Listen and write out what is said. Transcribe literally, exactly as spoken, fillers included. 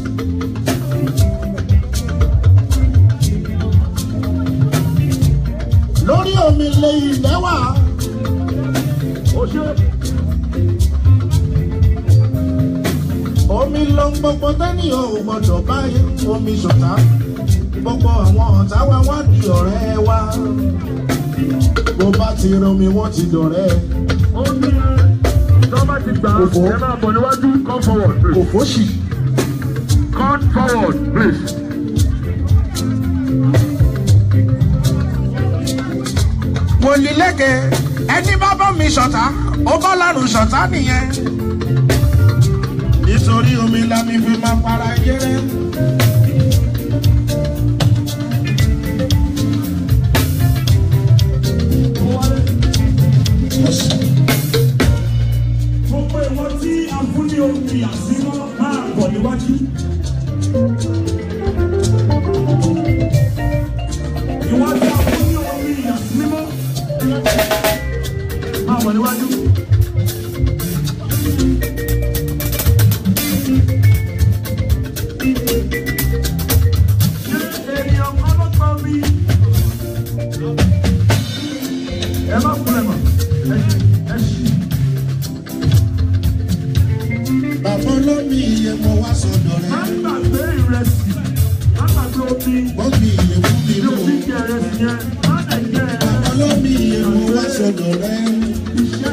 lórí omi lè ilẹ̀ wà. Omi lọ gbogbo tẹ́nìyàn ò gbọdọ̀ báyìí omi ṣọ̀tá. Gbogbo àwọn ọ̀tá wa wá di ọ̀rẹ́ wa. Bó bá ti romi wọ́n ti dọ̀rẹ́. Omi tó bá ti gbà ẹ máa bọ̀ níwájú, come forward please. Kò fóṣì. Come forward please. Wòlíì lékè ẹni bá bá mi ṣọ̀tá ó bá lárùn ṣọ̀tá nìyẹn. Nítorí omi la mi fi máa para jẹ́rẹ́. Gbogbo ìwọ tí a fún ní omi àsímọ́ máa bọ̀ níwájú. Ìwọ tí a fún ní omi àsímọ́ máa bọ̀ níwájú. Ṣé ènìyàn kan ló gbọ́ mi? Ẹ má kúrẹ̀ mọ́, ẹ ṣí. Bàbá olómi iye mo wá sọ̀dọ̀ rẹ̀. Má gbàgbé ìrẹsì, má gbàgbé omi. Bọ́ọ̀lù iye fún mi Bí o lò. fi jẹ ìrẹsì yẹn, má lè jẹ ẹ. Bàbá olómi iye mo wá sọ̀dọ̀ rẹ̀. Iṣẹ́